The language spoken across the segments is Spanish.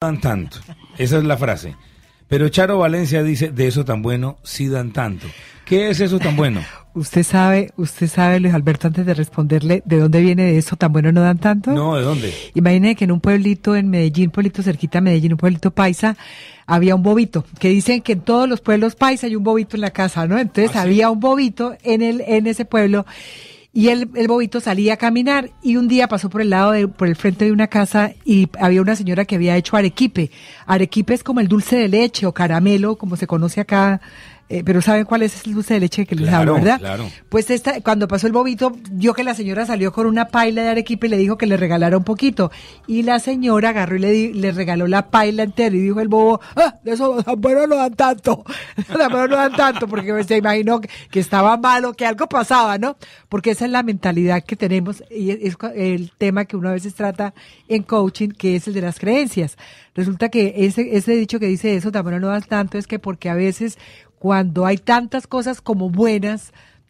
dan tanto. Esa es la frase. Pero Charo Valencia dice, de eso tan bueno, sí dan tanto. ¿Qué es eso tan bueno? Usted sabe, Luis Alberto, antes de responderle, ¿de dónde viene de eso tan bueno no dan tanto? No, ¿de dónde? Imagine que en un pueblito en Medellín, pueblito cerquita a Medellín, un pueblito paisa, había un bobito, que dicen que en todos los pueblos paisa hay un bobito en la casa, ¿no? Entonces había un bobito en ese pueblo, y el bobito salía a caminar, y un día pasó por el frente de una casa, y había una señora que había hecho arequipe. Arequipe es como el dulce de leche o caramelo, como se conoce acá. Pero ¿saben cuál es el dulce de leche que les hablo, verdad? Claro. Pues cuando pasó el bobito, vio que la señora salió con una paila de arequipe y le dijo que le regalara un poquito. Y la señora agarró y le regaló la paila entera y dijo el bobo, de eso tan bueno no dan tanto. Tan bueno no dan tanto, porque se imaginó que estaba malo, que algo pasaba, ¿no? Porque esa es la mentalidad que tenemos y es el tema que uno a veces trata en coaching, que es el de las creencias. Resulta que ese dicho que dice eso tan bueno no dan tanto es que porque a veces cuando hay tantas cosas como buenas,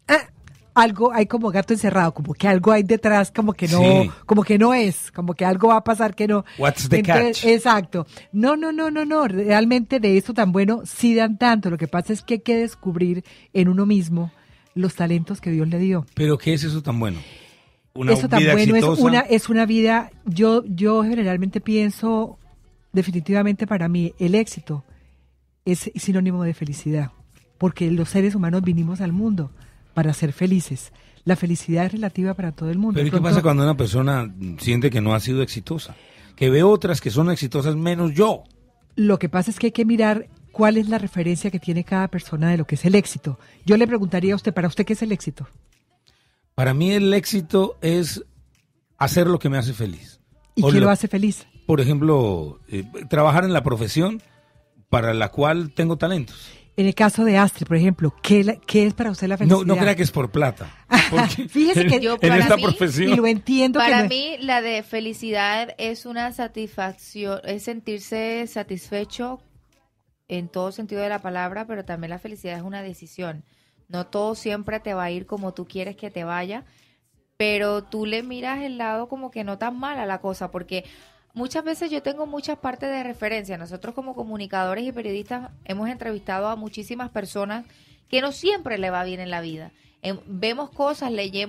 algo hay como gato encerrado, como que algo hay detrás, como que no, sí, como que no es, como que algo va a pasar que no. What's the catch? Exacto. No, realmente de esto tan bueno sí dan tanto. Lo que pasa es que hay que descubrir en uno mismo los talentos que Dios le dio. ¿Pero qué es eso tan bueno? Eso tan bueno es una vida, yo generalmente pienso, definitivamente para mí, el éxito es sinónimo de felicidad. Porque los seres humanos vinimos al mundo para ser felices. La felicidad es relativa para todo el mundo. Pero ¿y qué pasa cuando una persona siente que no ha sido exitosa? Que ve otras que son exitosas menos yo. Lo que pasa es que hay que mirar cuál es la referencia que tiene cada persona de lo que es el éxito. Yo le preguntaría a usted, ¿para usted qué es el éxito? Para mí el éxito es hacer lo que me hace feliz. ¿Y qué lo hace feliz? Por ejemplo, trabajar en la profesión para la cual tengo talentos. En el caso de Astrid, por ejemplo, ¿qué es para usted la felicidad? No crea que es por plata. Fíjese que yo, en esta mí, profesión. Y lo entiendo. Para mí, la de felicidad es una satisfacción, es sentirse satisfecho en todo sentido de la palabra, pero también la felicidad es una decisión. No todo siempre te va a ir como tú quieres que te vaya, pero tú le miras el lado como que no tan mala la cosa, porque muchas veces yo tengo muchas partes de referencia. Nosotros como comunicadores y periodistas hemos entrevistado a muchísimas personas que no siempre le va bien en la vida. Vemos cosas,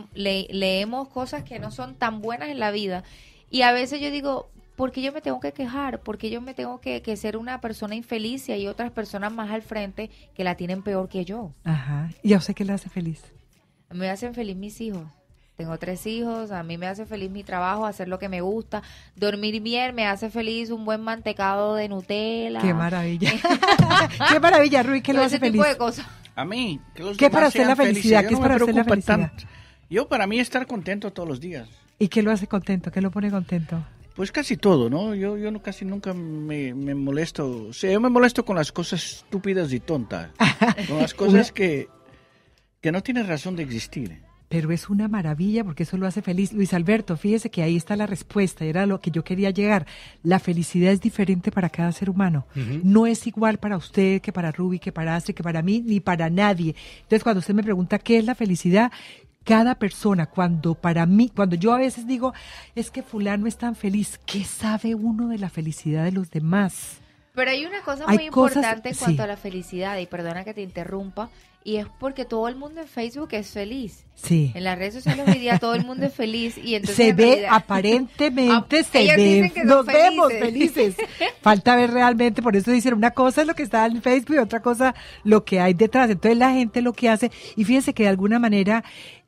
leemos cosas que no son tan buenas en la vida. Y a veces yo digo, ¿por qué yo me tengo que quejar? ¿Por qué yo me tengo que ser una persona infeliz y hay otras personas más al frente que la tienen peor que yo? Ajá. ¿Y a usted qué le hace feliz? Me hacen feliz mis hijos. Tengo 3 hijos, a mí me hace feliz mi trabajo, hacer lo que me gusta, dormir bien, me hace feliz un buen mantecado de Nutella. ¡Qué maravilla! ¡Qué maravilla, Rui! ¿Qué lo hace feliz? Tipo de cosas. A mí, que los ¿Qué demás para usted sean la felicidad? felices. ¿Qué es para usted la felicidad? Tanto. Yo, para mí, estar contento todos los días. ¿Y qué lo hace contento? ¿Qué lo pone contento? Pues casi todo, ¿no? Yo casi nunca me molesto. O sea, yo me molesto con las cosas estúpidas y tontas. Con las cosas que no tienen razón de existir. Pero es una maravilla porque eso lo hace feliz. Luis Alberto, fíjese que ahí está la respuesta, era lo que yo quería llegar. La felicidad es diferente para cada ser humano. Uh-huh. No es igual para usted que para Ruby, que para Astrid, que para mí, ni para nadie. Entonces, cuando usted me pregunta qué es la felicidad, cada persona, cuando yo a veces digo, es que fulano es tan feliz, ¿qué sabe uno de la felicidad de los demás? Pero hay una cosa muy importante en cuanto a la felicidad, y perdona que te interrumpa, y es porque todo el mundo en Facebook es feliz. Sí. En las redes sociales hoy día todo el mundo es feliz y entonces se ve aparentemente nos vemos felices. Falta ver realmente, por eso dicen una cosa es lo que está en Facebook y otra cosa lo que hay detrás. Entonces la gente lo que hace, y fíjense que de alguna manera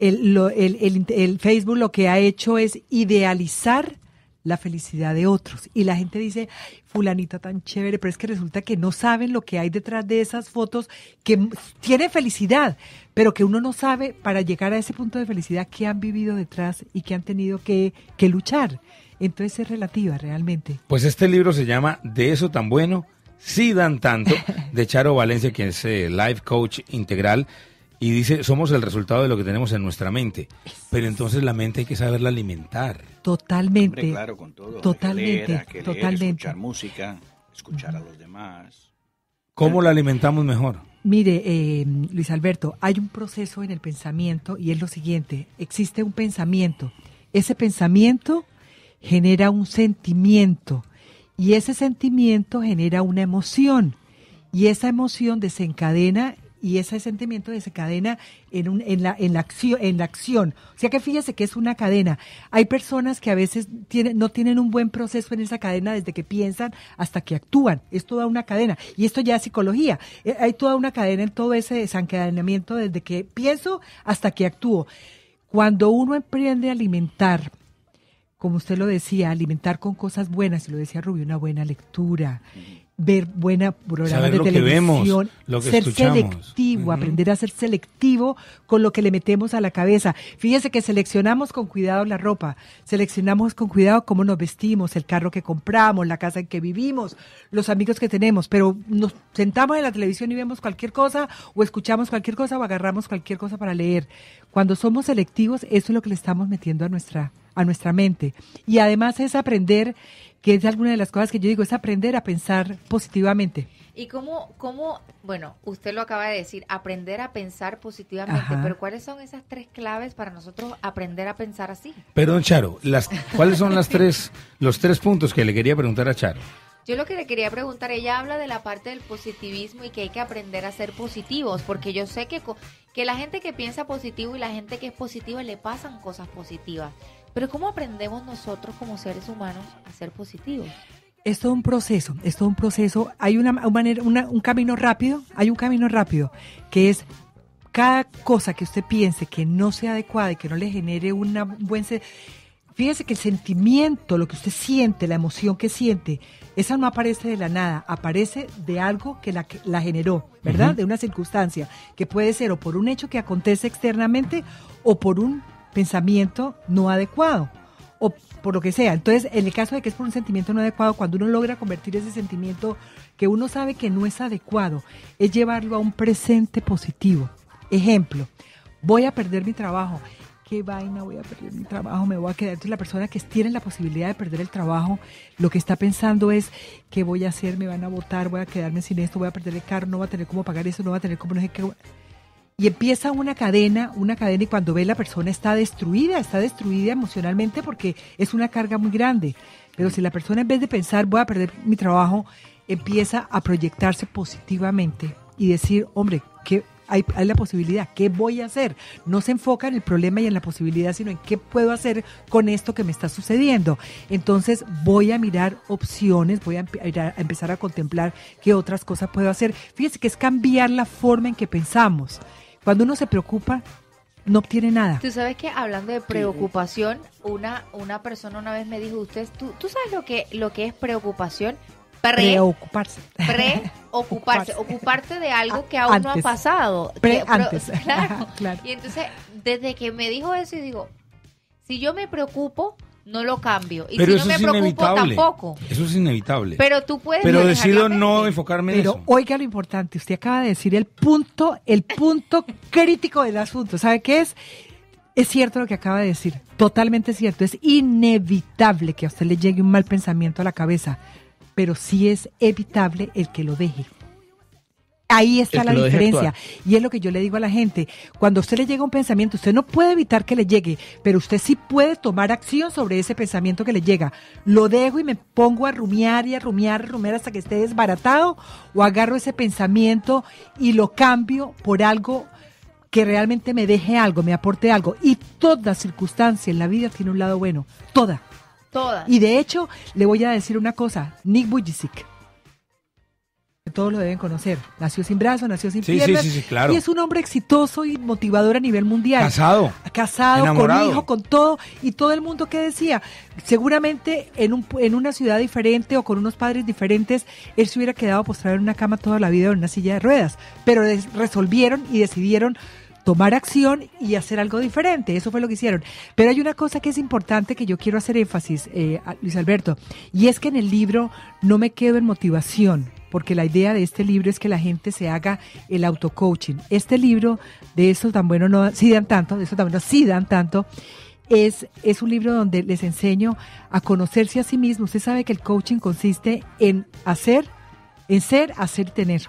el Facebook lo que ha hecho es idealizar la felicidad de otros. Y la gente dice, fulanita tan chévere, pero es que resulta que no saben lo que hay detrás de esas fotos, que tienen felicidad, pero que uno no sabe para llegar a ese punto de felicidad que han vivido detrás y que han tenido que luchar. Entonces es relativa realmente. Pues este libro se llama De eso tan bueno, sí dan tanto, de Charo Valencia, quien es life coach integral. Y dice, somos el resultado de lo que tenemos en nuestra mente. Pero entonces la mente hay que saberla alimentar. Totalmente. Hombre, claro, con todo. Totalmente. Leer, escuchar música, escuchar a los demás. ¿Cómo la alimentamos mejor? Mire, Luis Alberto, hay un proceso en el pensamiento y es lo siguiente. Existe un pensamiento. Ese pensamiento genera un sentimiento. Y ese sentimiento genera una emoción. Y esa emoción desencadena, y ese sentimiento desencadena en la acción. O sea que fíjese que es una cadena. Hay personas que a veces no tienen un buen proceso en esa cadena desde que piensan hasta que actúan. Es toda una cadena. Y esto ya es psicología. Hay toda una cadena en todo ese desencadenamiento desde que pienso hasta que actúo. Cuando uno emprende a alimentar, como usted lo decía, alimentar con cosas buenas, y lo decía Rubio, una buena lectura, ver buena programa de televisión, lo que ser escuchamos. selectivo, aprender a ser selectivo con lo que le metemos a la cabeza. Fíjense que seleccionamos con cuidado la ropa, seleccionamos con cuidado cómo nos vestimos, el carro que compramos, la casa en que vivimos, los amigos que tenemos, pero nos sentamos en la televisión y vemos cualquier cosa, o escuchamos cualquier cosa, o agarramos cualquier cosa para leer. Cuando somos selectivos, eso es lo que le estamos metiendo a nuestra mente. Y además es aprender, que es alguna de las cosas que yo digo, es aprender a pensar positivamente. ¿Y cómo, bueno, usted lo acaba de decir, aprender a pensar positivamente, Ajá. pero ¿cuáles son esas 3 claves para nosotros aprender a pensar así? Perdón, Charo, ¿cuáles son los 3 puntos que le quería preguntar a Charo? Yo lo que le quería preguntar, ella habla de la parte del positivismo y que hay que aprender a ser positivos, porque yo sé que la gente que piensa positivo y la gente que es positiva le pasan cosas positivas. Pero ¿cómo aprendemos nosotros como seres humanos a ser positivos? Es todo un proceso, Hay un camino rápido, que es cada cosa que usted piense que no sea adecuada y que no le genere fíjese que el sentimiento, lo que usted siente, la emoción que siente, esa no aparece de la nada, aparece de algo que la generó, ¿verdad? De una circunstancia, que puede ser o por un hecho que acontece externamente o por un pensamiento no adecuado, o por lo que sea. Entonces, en el caso de que es por un sentimiento no adecuado, cuando uno logra convertir ese sentimiento que uno sabe que no es adecuado, es llevarlo a un presente positivo. Ejemplo, voy a perder mi trabajo. ¿Qué vaina? Voy a perder mi trabajo, me voy a quedar. Entonces la persona que tiene la posibilidad de perder el trabajo, lo que está pensando es, ¿qué voy a hacer? Me van a botar, voy a quedarme sin esto, voy a perder el carro, no voy a tener cómo pagar eso, no voy a tener cómo no sé qué. Y empieza una cadena, y cuando ve la persona está destruida emocionalmente porque es una carga muy grande. Pero si la persona en vez de pensar, voy a perder mi trabajo, empieza a proyectarse positivamente y decir, hombre, ¿qué? Hay la posibilidad, ¿qué voy a hacer? No se enfoca en el problema y en la posibilidad, sino en qué puedo hacer con esto que me está sucediendo. Entonces voy a mirar opciones, voy a empezar a contemplar qué otras cosas puedo hacer. Fíjese que es cambiar la forma en que pensamos. Cuando uno se preocupa, no obtiene nada. Tú sabes que hablando de preocupación, una persona una vez me dijo, ¿tú sabes lo que es preocupación? Preocuparse. Ocuparte de algo que aún no ha pasado. Antes. Claro. Claro. Y entonces, desde que me dijo eso, y digo, si yo me preocupo, no lo cambio. Y pero si eso no me es preocupo, inevitable. tampoco. Eso es inevitable. Pero tú puedes. Pero manejar decido la no mente. enfocarme en Pero eso. oiga lo importante, usted acaba de decir el punto crítico del asunto. ¿Sabe qué es? Es cierto lo que acaba de decir, totalmente cierto. Es inevitable que a usted le llegue un mal pensamiento a la cabeza, pero sí es evitable el que lo deje. Ahí está la diferencia. Y es lo que yo le digo a la gente. Cuando a usted le llega un pensamiento, usted no puede evitar que le llegue, pero usted sí puede tomar acción sobre ese pensamiento que le llega. Lo dejo y me pongo a rumiar hasta que esté desbaratado, o agarro ese pensamiento y lo cambio por algo que realmente me deje algo, me aporte algo. Y toda circunstancia en la vida tiene un lado bueno. Toda. Y de hecho, le voy a decir una cosa. Nick Vujicic, todos lo deben conocer. Nació sin brazos, nació sin piernas. Sí, claro. Y es un hombre exitoso y motivador a nivel mundial. Casado, enamorado, con hijo, con todo. Y todo el mundo que decía, seguramente en una ciudad diferente o con unos padres diferentes, él se hubiera quedado postrado en una cama toda la vida o en una silla de ruedas. Pero resolvieron y decidieron tomar acción y hacer algo diferente. Eso fue lo que hicieron. Pero hay una cosa que es importante que yo quiero hacer énfasis, Luis Alberto, y es que en el libro no me quedo en motivación, porque la idea de este libro es que la gente se haga el auto-coaching. Este libro, de eso tan bueno no sí dan tanto, de eso tan bueno sí dan tanto, es un libro donde les enseño a conocerse a sí mismo. Usted sabe que el coaching consiste en ser, hacer y tener.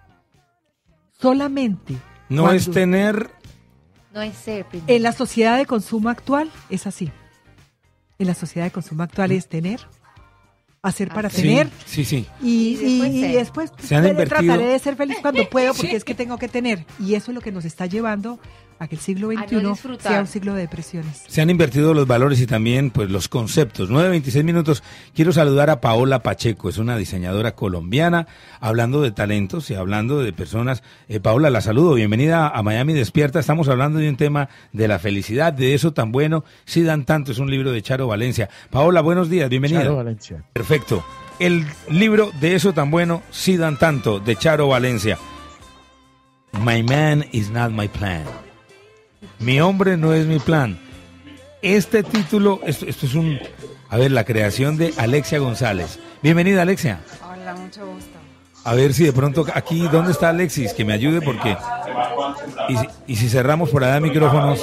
Solamente no es tener. No es ser. Primero. En la sociedad de consumo actual es así. En la sociedad de consumo actual es tener, hacer para Sí, tener. Sí. Y después Se han invertido. trataré de ser feliz cuando puedo, porque es que tengo que tener. Y eso es lo que nos está llevando a que el siglo no XXI disfrutar. sea un siglo de depresiones. Se han invertido los valores y también pues los conceptos. 9:26 minutos. Quiero saludar a Paola Pacheco, es una diseñadora colombiana, hablando de talentos y hablando de personas. Paola, la saludo, bienvenida a Miami Despierta. Estamos hablando de un tema de la felicidad, de eso tan bueno, sí dan tanto, es un libro de Charo Valencia. Paola, buenos días, bienvenida. Charo Valencia. Perfecto. El libro de eso tan bueno, sí dan tanto, de Charo Valencia. My man is not my plan. Mi hombre no es mi plan. Este título, esto es la creación de Alexia González. Bienvenida, Alexia. Hola, mucho gusto. A ver si de pronto aquí, ¿dónde está Alexis? Que me ayude porque... Y si cerramos por allá micrófonos...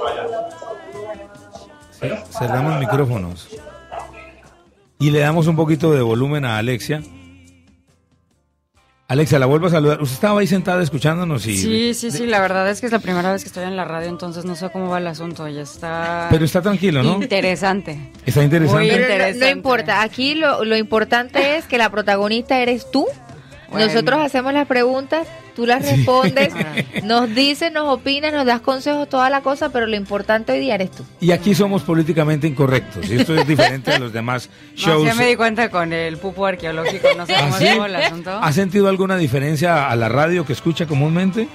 ¿Sí? Cerramos micrófonos. Y le damos un poquito de volumen a Alexia. Alexia, la vuelvo a saludar. Usted estaba ahí sentada escuchándonos y... Sí, la verdad es que es la primera vez que estoy en la radio, entonces no sé cómo va el asunto, ya está... Pero está tranquilo, ¿no? Interesante. Está interesante. Muy Pero interesante. no importa, aquí lo importante es que la protagonista eres tú. Bueno. Nosotros hacemos las preguntas, tú las respondes, nos dices, nos opinas, nos das consejos, toda la cosa, pero lo importante hoy día eres tú. Y aquí somos políticamente incorrectos. Y esto es diferente a los demás shows. No, ya me di cuenta con el pupo arqueológico, no sé cómo ¿Sí? estuvo el asunto. ¿Ha sentido alguna diferencia a la radio que escucha comúnmente?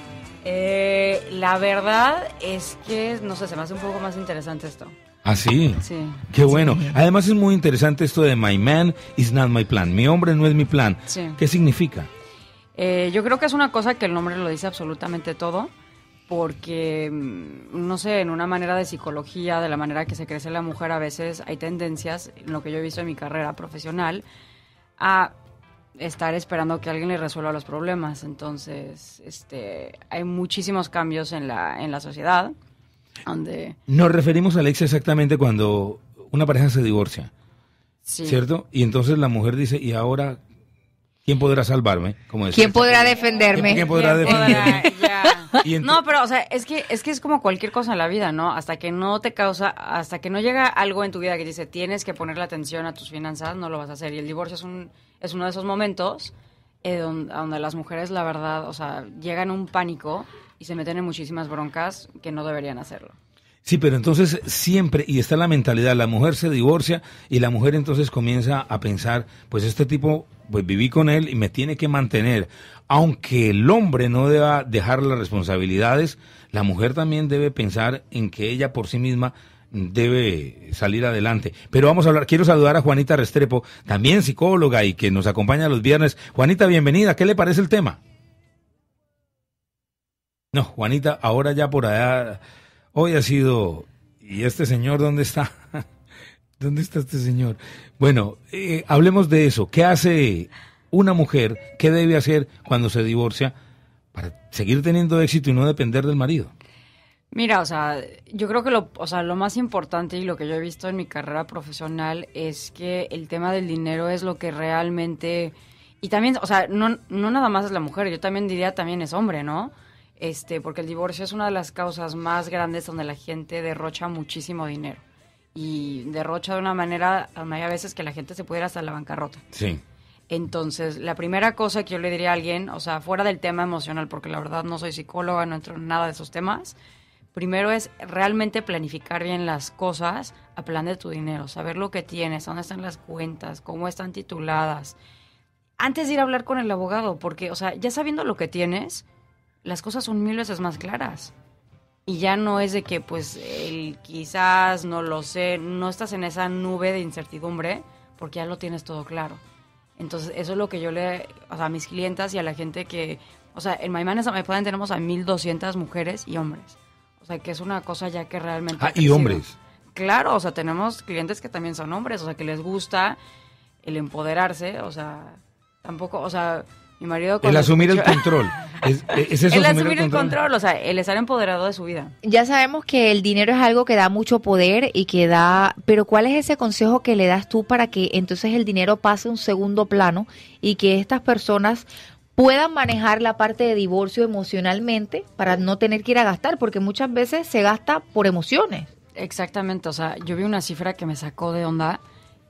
La verdad es que, no sé, se me hace un poco más interesante esto. ¿Ah, sí? Sí. Qué bueno. Además es muy interesante esto de My man is not my plan. Mi hombre no es mi plan. Sí. ¿Qué significa? Yo creo que es una cosa que el nombre lo dice absolutamente todo, porque, no sé, en una manera de psicología, de la manera que se crece la mujer, a veces hay tendencias, en lo que yo he visto en mi carrera profesional, a estar esperando que alguien le resuelva los problemas. Entonces, hay muchísimos cambios en la sociedad, donde... Nos referimos, Alexia, exactamente cuando una pareja se divorcia, Sí. ¿cierto? Y entonces la mujer dice, ¿y ahora quién podrá salvarme? Como decía ¿Quién podrá Chapo. defenderme? ¿Quién podrá defenderme? Ya. Y ent- No, pero, o sea, es que es como cualquier cosa en la vida, ¿no? Hasta que no llega algo en tu vida que dice, tienes que ponerle atención a tus finanzas, no lo vas a hacer. Y el divorcio es uno de esos momentos donde las mujeres, la verdad, o sea, llegan a un pánico y se meten en muchísimas broncas que no deberían hacerlo. Sí, pero entonces siempre, y está la mentalidad, la mujer se divorcia y la mujer entonces comienza a pensar, pues este tipo, pues viví con él y me tiene que mantener. Aunque el hombre no deba dejar las responsabilidades, la mujer también debe pensar en que ella por sí misma debe salir adelante. Pero vamos a hablar, quiero saludar a Juanita Restrepo, también psicóloga y que nos acompaña los viernes. Juanita, bienvenida, ¿qué le parece el tema? No, Juanita, ahora ya por allá, hoy ha sido, ¿y este señor dónde está? ¿Dónde está este señor? Bueno, hablemos de eso. ¿Qué hace una mujer? ¿Qué debe hacer cuando se divorcia para seguir teniendo éxito y no depender del marido? Mira, o sea, yo creo que lo más importante y lo que yo he visto en mi carrera profesional es que el tema del dinero es lo que realmente... Y también, o sea, no nada más es la mujer, yo también diría también es hombre, ¿no? Porque el divorcio es una de las causas más grandes donde la gente derrocha muchísimo dinero. Y derrocha de una manera, hay a veces que la gente se puede ir hasta la bancarrota. Sí. Entonces, la primera cosa que yo le diría a alguien, o sea, fuera del tema emocional, porque la verdad no soy psicóloga, no entro en nada de esos temas, primero es realmente planificar bien las cosas a plan de tu dinero, saber lo que tienes, dónde están las cuentas, cómo están tituladas, antes de ir a hablar con el abogado, porque, o sea, ya sabiendo lo que tienes, las cosas son 1000 veces más claras. Y ya no es de que, pues, quizás, no lo sé, no estás en esa nube de incertidumbre, porque ya lo tienes todo claro. Entonces, eso es lo que yo o sea, a mis clientas y a la gente que, o sea, en My Man tenemos a 1200 mujeres y hombres. O sea, que es una cosa ya que realmente... Ah, y hombres. Claro, o sea, tenemos clientes que también son hombres, o sea, que les gusta el empoderarse, o sea, tampoco, o sea... Mi marido El asumir el control. ¿Es eso, el asumir el control, o sea, el estar empoderado de su vida. Ya sabemos que el dinero es algo que da mucho poder y que da, pero ¿cuál es ese consejo que le das tú para que entonces el dinero pase a un segundo plano y que estas personas puedan manejar la parte de divorcio emocionalmente para no tener que ir a gastar? Porque muchas veces se gasta por emociones. Exactamente, o sea, yo vi una cifra que me sacó de onda,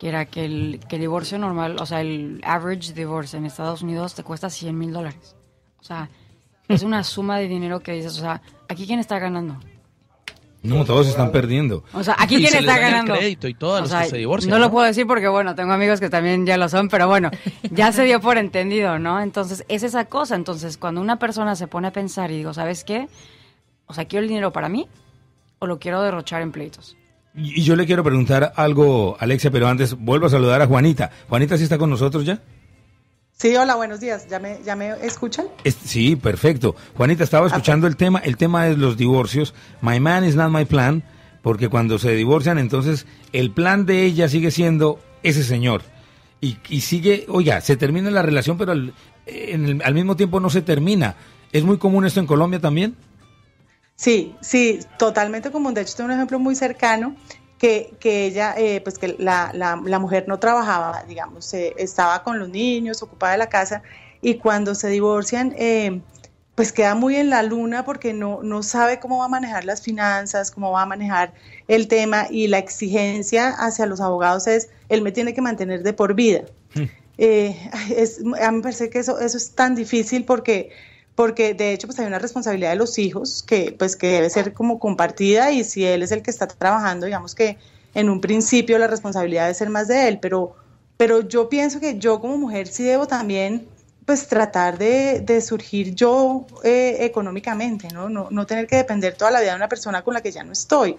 que era que el divorcio normal, o sea, el average divorce en Estados Unidos te cuesta $100,000. O sea, es una suma de dinero que dices, o sea, ¿aquí quién está ganando? No, todos están perdiendo. O sea, ¿aquí Y quién se les está daña el ganando? crédito y todo a O los sea, que se divorcian, no lo ¿no? puedo decir porque, bueno, tengo amigos que también ya lo son, pero bueno, ya se dio por entendido, ¿no? Entonces, es esa cosa. Entonces, cuando una persona se pone a pensar y digo, ¿sabes qué? O sea, ¿quiero el dinero para mí o lo quiero derrochar en pleitos? Y yo le quiero preguntar algo, Alexia, pero antes vuelvo a saludar a Juanita. Juanita, ¿sí está con nosotros ya? Sí, hola, buenos días. ¿Ya me escuchan? Sí, perfecto. Juanita, estaba escuchando el tema. El tema es los divorcios. My man is not my plan, porque cuando se divorcian, entonces el plan de ella sigue siendo ese señor. Y sigue, oiga, se termina la relación, pero al mismo tiempo no se termina. ¿Es muy común esto en Colombia también? Sí, totalmente común. De hecho, tengo un ejemplo muy cercano que ella, pues que la mujer no trabajaba, digamos, estaba con los niños, ocupada de la casa, y cuando se divorcian, pues queda muy en la luna porque no sabe cómo va a manejar las finanzas, cómo va a manejar el tema, y la exigencia hacia los abogados es, él me tiene que mantener de por vida. A mí me parece que eso es tan difícil porque de hecho pues hay una responsabilidad de los hijos que debe ser como compartida, y si él es el que está trabajando, digamos que en un principio la responsabilidad debe ser más de él, pero yo pienso que yo como mujer sí debo también pues tratar de surgir yo económicamente, no tener que depender toda la vida de una persona con la que ya no estoy.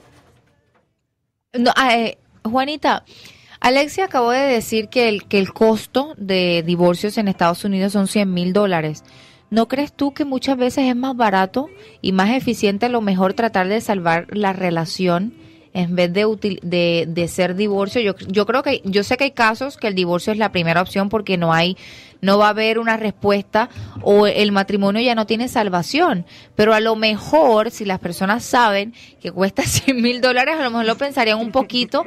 No, Juanita, Alexia acabó de decir que el costo de divorcios en Estados Unidos son $100,000. ¿No crees tú que muchas veces es más barato y más eficiente a lo mejor tratar de salvar la relación en vez de ser divorcio? Yo creo que, yo sé que hay casos que el divorcio es la primera opción porque no va a haber una respuesta o el matrimonio ya no tiene salvación, pero a lo mejor si las personas saben que cuesta $100,000, a lo mejor lo pensarían un poquito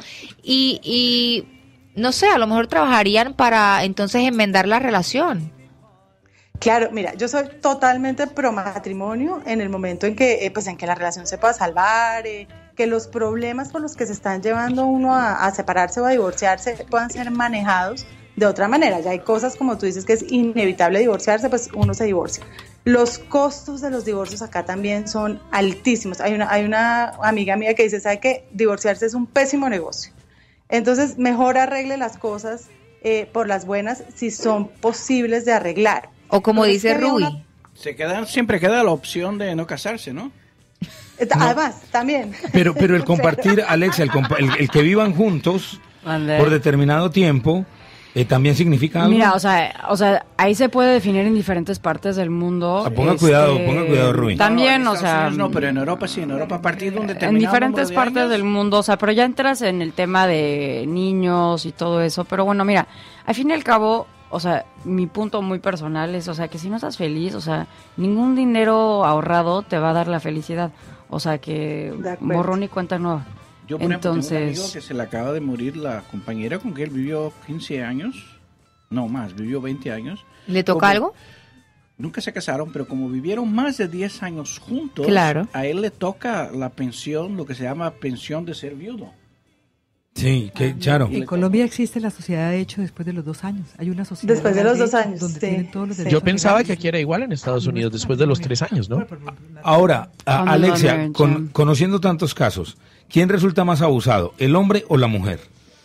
y no sé, a lo mejor trabajarían para entonces enmendar la relación. Claro, mira, yo soy totalmente pro matrimonio en el momento en que la relación se pueda salvar, que los problemas por los que se están llevando uno a separarse o a divorciarse puedan ser manejados de otra manera. Ya hay cosas, como tú dices, que es inevitable divorciarse, pues uno se divorcia. Los costos de los divorcios acá también son altísimos. Hay una amiga mía que dice, ¿sabe qué? Divorciarse es un pésimo negocio. Entonces, mejor arregle las cosas por las buenas si son posibles de arreglar. O como dice Rui. Siempre queda la opción de no casarse, ¿no? Además, también. Pero el compartir, Alexia, el que vivan juntos por determinado tiempo, también significa algo. Mira, o sea, ahí se puede definir en diferentes partes del mundo. Ponga cuidado, Rui. También, no, o sea... No, pero en Europa sí, en Europa a partir de un determinado en diferentes número de partes años, del mundo, o sea, pero ya entras en el tema de niños y todo eso. Pero bueno, mira, al fin y al cabo, o sea, mi punto muy personal es, o sea, que si no estás feliz, o sea, ningún dinero ahorrado te va a dar la felicidad. O sea, que borrón y cuenta nueva. Yo, por ejemplo, tengo un amigo que se le acaba de morir la compañera con que él vivió 15 años, no más, vivió 20 años. ¿Le toca algo? Nunca se casaron, pero como vivieron más de 10 años juntos, claro, a él le toca la pensión, lo que se llama pensión de ser viudo. Sí, claro. En Colombia existe la sociedad de hecho después de los 2 años. Hay una sociedad después de los 2 años, donde sí, tienen todos los Yo pensaba que aquí era igual en Estados Unidos después de los 3 años, ¿no? Ahora, Alexia, conociendo tantos casos, ¿quién resulta más abusado, el hombre o la mujer?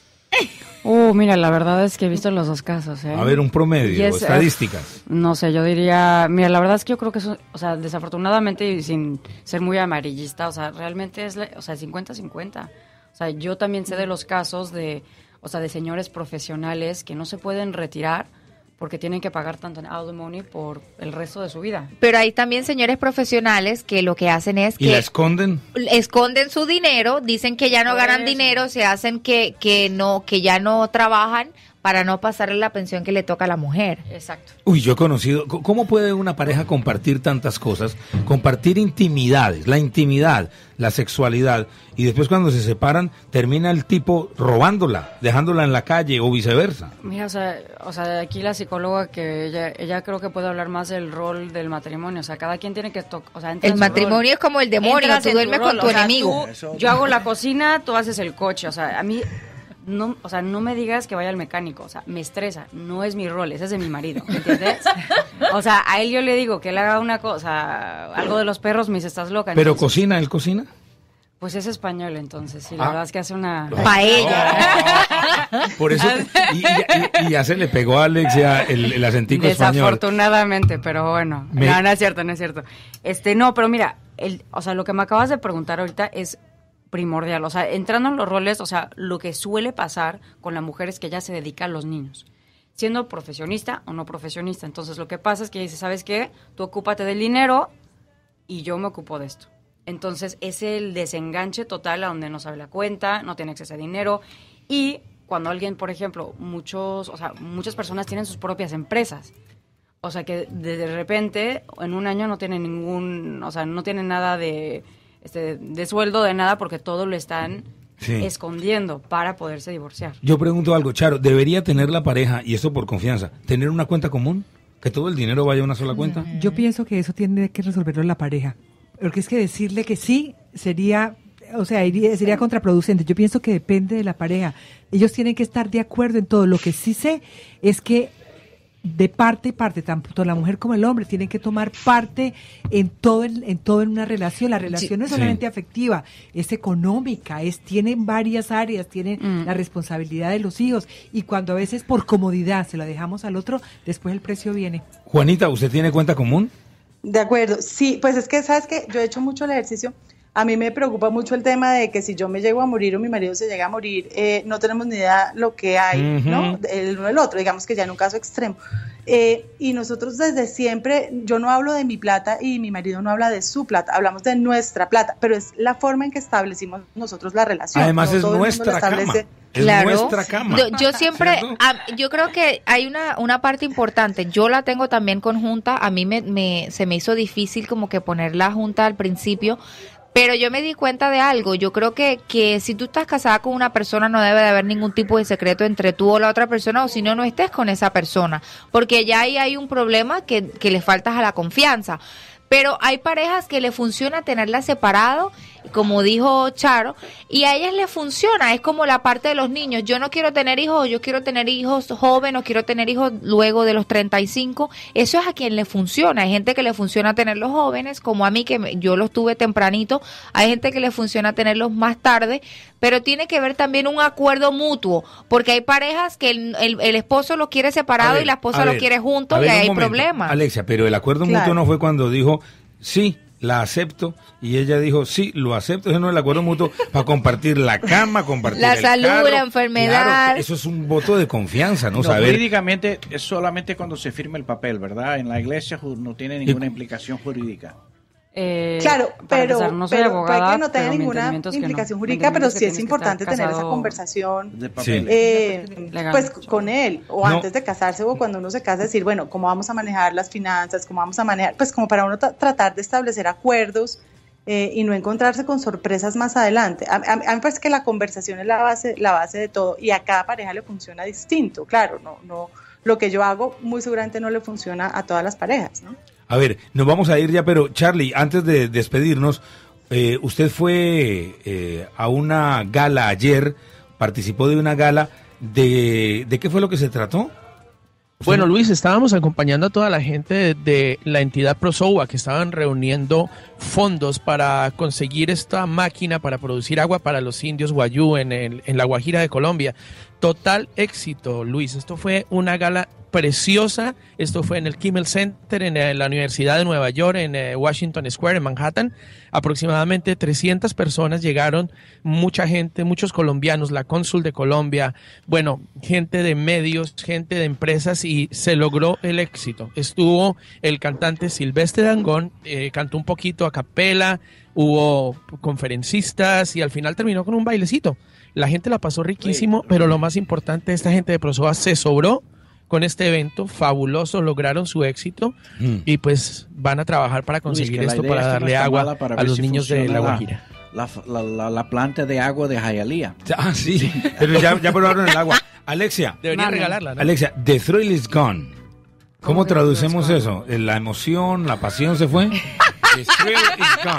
Mira, la verdad es que he visto los dos casos, ¿eh? A ver, un promedio, estadísticas. No sé, yo diría, mira, la verdad es que yo creo que eso, o sea, desafortunadamente y sin ser muy amarillista, o sea, realmente es, 50-50. O sea, yo también sé de los casos de señores profesionales que no se pueden retirar porque tienen que pagar tanto en alimony por el resto de su vida. Pero hay también señores profesionales que lo que hacen es que... ¿Y la esconden? Esconden su dinero, dicen que ya no ganan dinero, se hacen que ya no trabajan para no pasarle la pensión que le toca a la mujer. Exacto. Uy, yo he conocido... ¿Cómo puede una pareja compartir tantas cosas? Compartir intimidades, la intimidad, la sexualidad, y después cuando se separan termina el tipo robándola, dejándola en la calle o viceversa. Mira, o sea, aquí la psicóloga que ella creo que puede hablar más del rol del matrimonio, o sea, cada quien tiene que el matrimonio es como el demonio, tú duermes con tu enemigo. Yo hago la cocina, tú haces el coche, o sea, a mí no, o sea, no me digas que vaya al mecánico, o sea, me estresa, no es mi rol, ese es de mi marido, ¿entiendes? O sea, a él yo le digo que él haga una cosa, algo de los perros, me dice, estás loca. ¿Pero Entonces, cocina? ¿Él cocina? pues es español, entonces, sí, la verdad es que hace una... Paella. Por eso, y ya se le pegó a Alexia el acentico español. Desafortunadamente, pero bueno, no es cierto, no es cierto. No, pero mira, o sea, lo que me acabas de preguntar ahorita es primordial, o sea, entrando en los roles, o sea, lo que suele pasar con la mujer es que ella se dedica a los niños, siendo profesionista o no profesionista. Entonces, lo que pasa es que dice, ¿sabes qué? Tú ocúpate del dinero y yo me ocupo de esto. Entonces, es el desenganche total a donde no sabe la cuenta, no tiene acceso a dinero. Y cuando alguien, por ejemplo, muchas personas tienen sus propias empresas. O sea, que de repente, en un año no tienen no tienen nada de sueldo, de nada, porque todo lo están escondiendo para poderse divorciar. Yo pregunto algo, Charo, ¿debería tener la pareja, y esto por confianza, tener una cuenta común? ¿Que todo el dinero vaya a una sola cuenta? Yo pienso que eso tiene que resolverlo la pareja. Porque es que decirle que sí sería, o sea, sería contraproducente. Yo pienso que depende de la pareja. Ellos tienen que estar de acuerdo en todo. Lo que sí sé es que de parte y parte, tanto la mujer como el hombre tienen que tomar parte en todo en una relación. La relación no es solamente afectiva, es económica, tiene varias áreas, tiene la responsabilidad de los hijos, y cuando a veces por comodidad se la dejamos al otro, después el precio viene. Juanita, ¿usted tiene cuenta común? De acuerdo, sí, pues es que, ¿sabes qué? Yo he hecho mucho el ejercicio. A mí me preocupa mucho el tema de que si yo me llego a morir o mi marido se llega a morir, no tenemos ni idea lo que hay, ¿no? El uno del otro, digamos que ya en un caso extremo. Y nosotros desde siempre, yo no hablo de mi plata y mi marido no habla de su plata, hablamos de nuestra plata, pero es la forma en que establecimos nosotros la relación. Además, es nuestra cama. Es nuestra cama. Yo siempre, yo creo que hay una parte importante. Yo la tengo también conjunta. A mí se me hizo difícil como que ponerla junta al principio, pero yo me di cuenta de algo. Yo creo que si tú estás casada con una persona, no debe de haber ningún tipo de secreto entre tú o la otra persona, o si no, no estés con esa persona, porque ya ahí hay un problema que le faltas a la confianza. Pero hay parejas que le funciona tenerla separado, como dijo Charo, y a ellas les funciona, es como la parte de los niños. Yo no quiero tener hijos, yo quiero tener hijos jóvenes, o quiero tener hijos luego de los 35. Eso es a quien le funciona. Hay gente que le funciona tenerlos jóvenes, como a mí, que yo los tuve tempranito. Hay gente que le funciona tenerlos más tarde, pero tiene que ver también un acuerdo mutuo, porque hay parejas que el esposo lo quiere separado y la esposa lo quiere junto, y ahí hay problemas. Alexia, pero el acuerdo mutuo no fue cuando dijo, sí, la acepto, y ella dijo, sí, lo acepto. Eso no es el acuerdo mutuo para compartir la cama, compartir la el salud, carro. la enfermedad. Claro, eso es un voto de confianza, ¿no? No, Saber. Jurídicamente es solamente cuando se firma el papel, ¿verdad? En la iglesia no tiene ninguna implicación jurídica. Claro, pero puede que no tenga ninguna implicación jurídica, pero sí es importante tener esa conversación pues con él, o antes de casarse, o cuando uno se casa, decir, bueno, ¿cómo vamos a manejar las finanzas? ¿Cómo vamos a manejar? Pues como para uno tratar de establecer acuerdos y no encontrarse con sorpresas más adelante. A mí me parece que la conversación es la base de todo, y a cada pareja le funciona distinto. Claro, no lo que yo hago muy seguramente no le funciona a todas las parejas, ¿no? A ver, nos vamos a ir ya, pero Charlie, antes de despedirnos, usted fue a una gala ayer, participó de una gala, ¿de qué fue lo que se trató? Bueno, Luis, estábamos acompañando a toda la gente de la entidad Prosowa, que estaban reuniendo fondos para conseguir esta máquina para producir agua para los indios Wayuu en La Guajira de Colombia. Total éxito, Luis. Esto fue una gala preciosa. Esto fue en el Kimmel Center, en la Universidad de Nueva York, en Washington Square, en Manhattan. Aproximadamente 300 personas llegaron, mucha gente, muchos colombianos, la cónsul de Colombia, bueno, gente de medios, gente de empresas, y se logró el éxito. Estuvo el cantante Silvestre Dangond, cantó un poquito a capela, hubo conferencistas y al final terminó con un bailecito. La gente la pasó riquísimo, pero lo más importante, esta gente de Prosowa se sobró con este evento fabuloso, lograron su éxito y pues van a trabajar para conseguir esto, para darle agua a los niños de La Guajira. La planta de agua de Hialeah. Ah, sí, pero ya probaron el agua. Alexia, debería regalarla, ¿no? Alexia, the thrill is gone. ¿Cómo traducimos eso? ¿La emoción, la pasión se fue? The thrill is gone.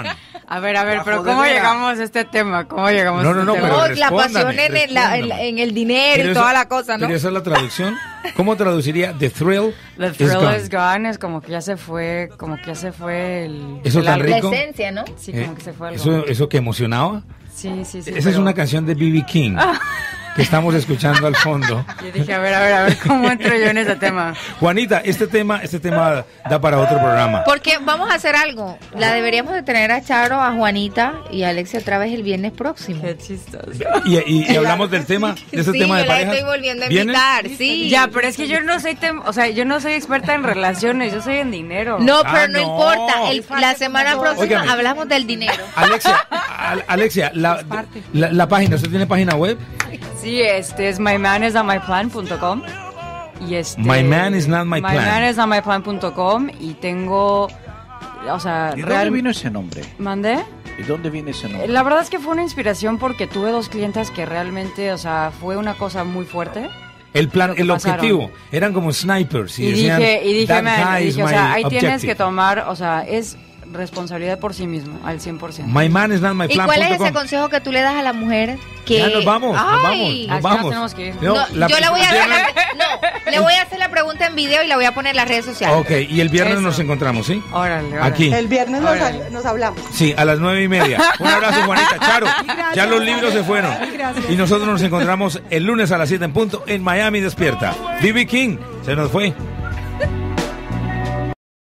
A ver, pero ¿cómo llegamos a este tema? ¿Cómo llegamos No, a este tema? pero la pasión respóndame. en el dinero Pero y eso- toda la cosa, ¿no? Pero esa es la traducción. ¿Cómo traduciría The Thrill? The thrill is gone, es como que ya se fue, el... Eso el tan algo. La rico. esencia, ¿no? Sí, como que se fue algo. Eso que emocionaba. Sí. Esa es pero una canción de B.B. King que estamos escuchando al fondo. Yo dije, a ver, ¿cómo entro yo en ese tema? Juanita, este tema da para otro programa. Porque vamos a hacer algo. La deberíamos de tener a Charo, a Juanita y a Alexia otra vez el viernes próximo. Qué chistoso. Y hablamos del tema, de ese Sí, tema de yo la parejas. estoy volviendo a ¿Vienen? invitar, sí. Ya, pero es que yo no soy, yo no soy experta en relaciones, yo soy en dinero. No, Ah, pero no no. importa. La semana próxima Óigame. hablamos del dinero. Alexia, la página, ¿usted tiene página web? Sí, es mymanisnotmyplan.com y mymanisnotmyplan. mymanisnotmyplan.com y tengo, o sea, ¿Y dónde vino ese nombre? ¿Mandé? ¿Y dónde viene ese nombre? La verdad es que fue una inspiración porque tuve 2 clientas que realmente, o sea, fue una cosa muy fuerte. El plan, Lo que el pasaron. objetivo, eran como snipers. Y decían, dije, "That man, guy is o sea, my ahí tienes objective". que tomar, o sea, es responsabilidad por sí mismo, al 100%. ¿Y cuál es ese consejo que tú le das a la mujer que Ya nos vamos, Ay. nos Así vamos. nos tenemos que ir. No, No, yo le voy a le voy a hacer la pregunta en video y la voy a poner en las redes sociales. Ok, y el viernes Eso. nos encontramos, ¿sí? Órale. Aquí. El viernes Órale. nos hablamos. Sí, a las 9:30. Un abrazo, Juanita. Charo, ya los libros se fueron. Gracias. Y nosotros nos encontramos el lunes a las 7 en punto en Miami Despierta. B.B. King se nos fue.